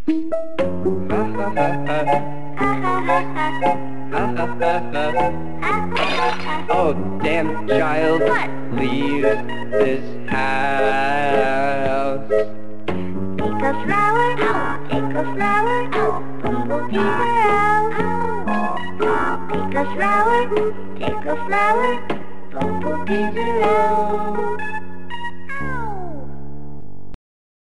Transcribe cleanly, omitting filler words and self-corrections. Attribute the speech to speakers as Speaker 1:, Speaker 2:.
Speaker 1: Ha ha ha ha.
Speaker 2: Ha ha ha ha.
Speaker 1: Ha ha ha ha.
Speaker 2: Ha ha ha.
Speaker 1: Oh, damn child.
Speaker 2: What?
Speaker 1: Leave this house.
Speaker 2: Take a flower, take a flower, bumblebees are out. Take a flower, bumblebees are out.